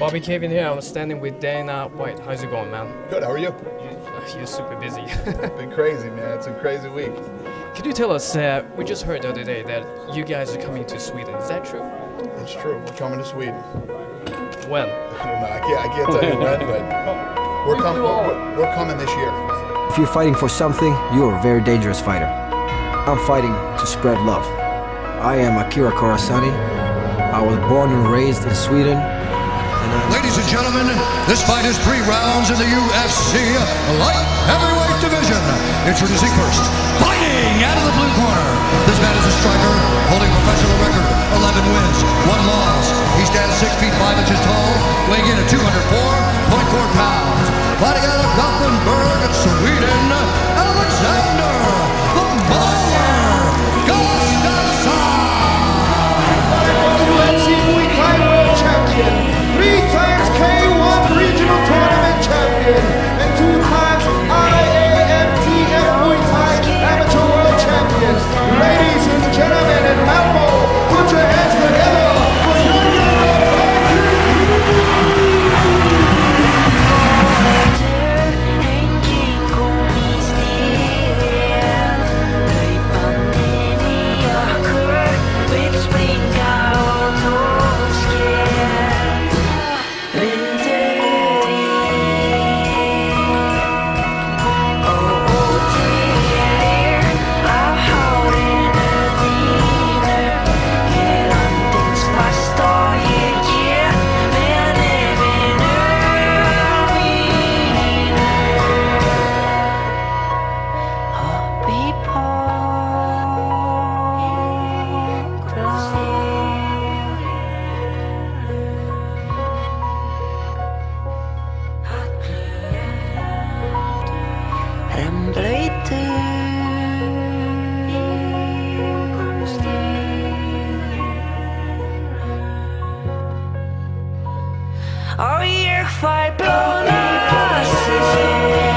Bobby Kevin here. I'm standing with Dana White. How's it going, man? Good, how are you? You're super busy. Been crazy, man. It's a crazy week. Could you tell us, we just heard the other day that you guys are coming to Sweden. Is that true? It's true. We're coming to Sweden. When? I don't know. I can't tell you when, but we're coming this year. If you're fighting for something, you're a very dangerous fighter. I'm fighting to spread love. I am Akira Kurasani. I was born and raised in Sweden. Ladies and gentlemen, this fight is 3 rounds in the UFC light heavyweight division. Introducing first, fighting out of the blue corner. This man is a striker, holding a professional record, 11 wins, 1 loss. He stands 6 feet 5 inches tall, weighing in at 204.4 pounds. Fighting out of Gothenburg, Sweden, Alexander the Mauler Gustafsson. UFC Muay Thai World Champion, 3 times K1 Regional Tournament Champion, and 2 times IAMTF Muay Thai Amateur World Champion. Ladies and gentlemen, in Malmo, put your hands together for Oh, you're fight, blow,